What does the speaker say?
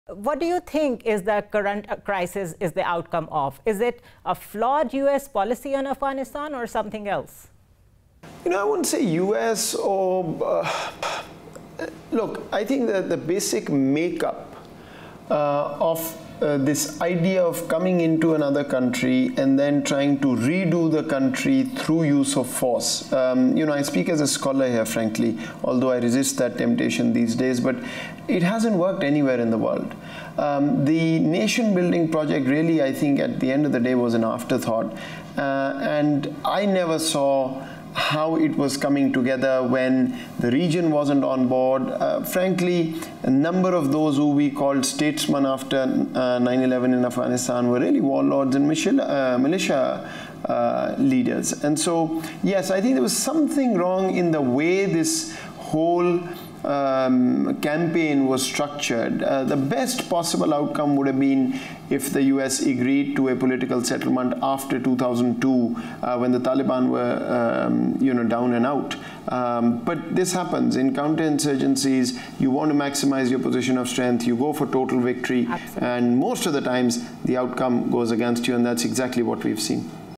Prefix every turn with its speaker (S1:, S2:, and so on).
S1: What do you think is the current crisis is the outcome of? Is it a flawed US policy on Afghanistan or something else?
S2: I wouldn't say US or... look, I think that the basic makeup of this idea of coming into another country and then trying to redo the country through use of force. I speak as a scholar here, frankly, although I resist that temptation these days, but it hasn't worked anywhere in the world. The nation-building project really, I think, at the end of the day was an afterthought, and I never saw how it was coming together when the region wasn't on board. Frankly, a number of those who we called statesmen after 9/11 in Afghanistan were really warlords and militia leaders. And so, yes, I think there was something wrong in the way this whole campaign was structured. The best possible outcome would have been if the US agreed to a political settlement after 2002 when the Taliban were down and out. But this happens in counterinsurgencies. You want to maximize your position of strength, you go for total victory. Absolutely. And most of the times the outcome goes against you, and that's exactly what we've seen.